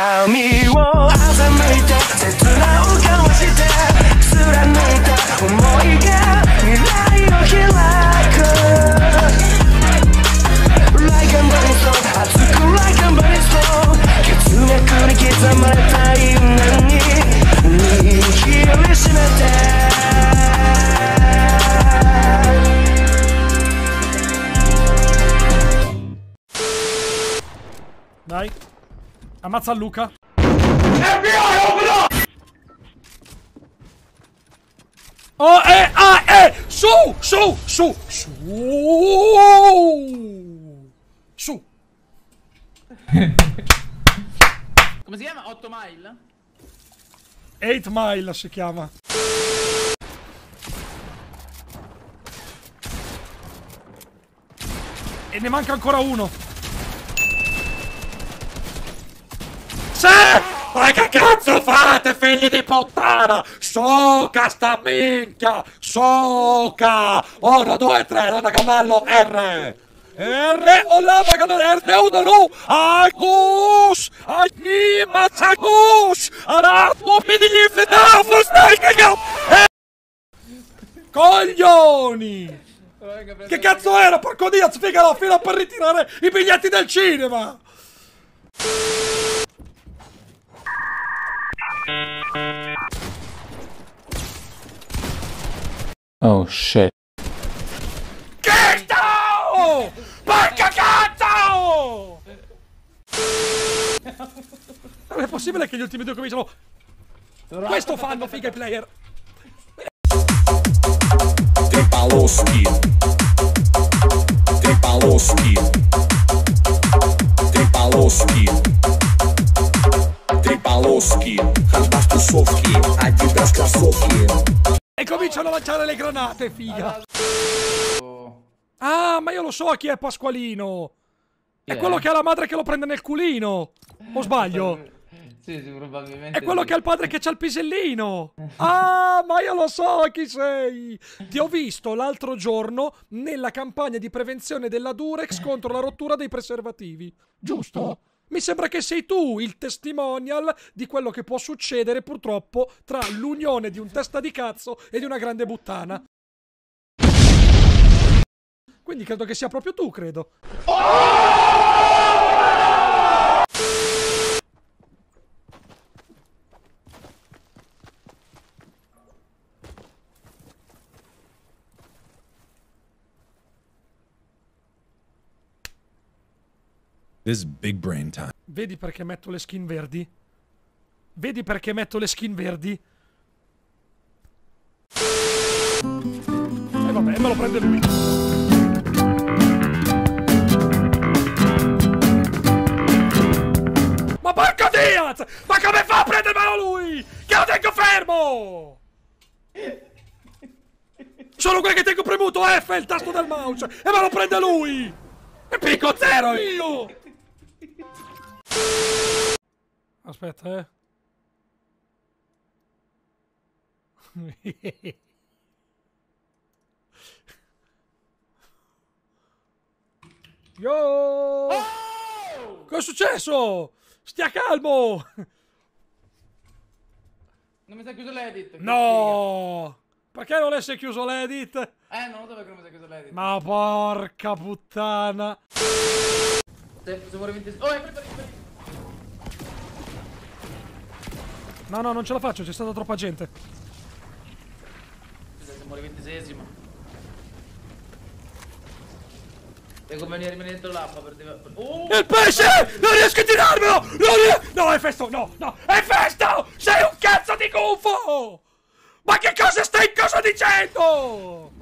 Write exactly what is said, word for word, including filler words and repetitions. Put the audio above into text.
髪を欺いて切なを交わして貫いた想いが未来を開く Like a burning soul 熱く Like a burning soul 血脈に刻まれた夢に握りしめて Dai, ammazza Luca. F B I, open up! Oh, eh, ah, eh! Su, su, su, su, su. Come si chiama? otto mile? otto mile si chiama. E ne manca ancora uno. Sì! Ma che cazzo fate, figli di puttana? Soca sta minchia! Soca! Uno, due, tre, non a cavallo, R! R, o la magana R, uno, no! Agus! Agni, mazzagus! Arato, pidi, fedafo, stai cagando! Coglioni! Che cazzo era? Porco Dio, sfiga la fila per ritirare i biglietti del cinema! Oh shit. Cristo! Porca cazzo! Non è possibile che gli ultimi due cominciano. Questo fanno, figa i player. Tripaloschi. Tripaloschi. Tripaloschi. Tripaloschi. Аж тусовки, Adidas кроссовки. E cominciano a lanciare le granate, figa. Ah, ma io lo so chi è Pasqualino. È Chi quello è? che ha la madre che lo prende nel culino. O sbaglio? Sì, sì, probabilmente. È quello che ha il padre che c'ha il pisellino. Ah, ma io lo so chi sei. Ti ho visto l'altro giorno nella campagna di prevenzione della Durex contro la rottura dei preservativi. Giusto? Mi sembra che sei tu il testimonial di quello che può succedere purtroppo tra l'unione di un testa di cazzo e di una grande buttana. Quindi credo che sia proprio tu, credo. This is big brain time. Vedi perché metto le skin verdi? Vedi perché metto le skin verdi? E vabbè, me lo prende lui. Ma porca Diaz! Ma come fa a prendermelo lui? Che lo tengo fermo! Sono quello che tengo premuto F, il tasto del mouse, e me lo prende lui! E picco zero io! Aspetta, eh. Yo! Oh! Cosa è successo? Stia calmo! Non mi si è chiuso l'edit. No! Perché non si è chiuso l'edit? Eh, non lo so perché non mi si è chiuso l'edit. Ma porca puttana! Se, se muore venti... Oh, è per, per, per. No, no, non ce la faccio, c'è stata troppa gente. Se muore ventisesimo. Devo venire dentro l'acqua per... per... Oh! Il pesce! Non riesco a tirarmelo! Non riesco... No, è festo, no, no, è festo! Sei un cazzo di gufo! Ma che cosa stai cosa dicendo?